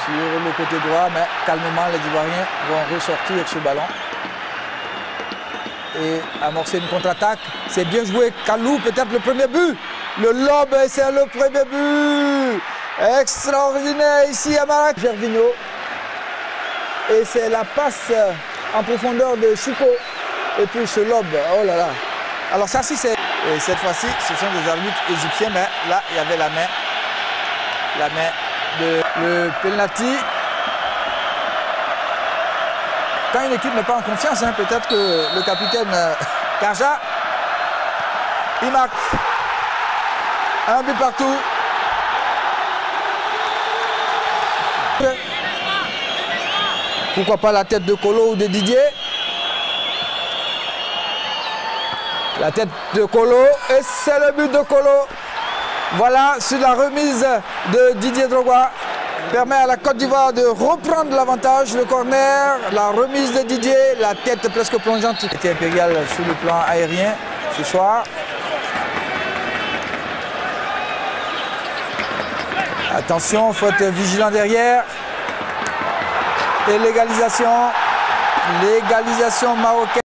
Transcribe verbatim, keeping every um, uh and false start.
sur le côté droit, mais calmement les Ivoiriens vont ressortir ce ballon et amorcer une contre-attaque. C'est bien joué, Kalou, peut-être le premier but. Le lob, c'est le premier but. Extraordinaire ici à Marrakech. Gervinho. Et c'est la passe en profondeur de Chouko. Et puis ce lob, oh là là. Alors ça, si c'est... Et cette fois-ci, ce sont des arbitres égyptiens, mais là, il y avait la main. La main de le penalty. Quand une équipe n'est pas en confiance, hein, peut-être que le capitaine euh, Karja, il marque un but partout. Pourquoi pas la tête de Kolo ou de Didier? La tête de Kolo, et c'est le but de Kolo. Voilà, sur la remise de Didier Drogba, permet à la Côte d'Ivoire de reprendre l'avantage. Le corner, la remise de Didier, la tête presque plongeante. C'était impérial sur le plan aérien ce soir. Attention, faut être vigilant derrière. Et l'égalisation, l'égalisation marocaine.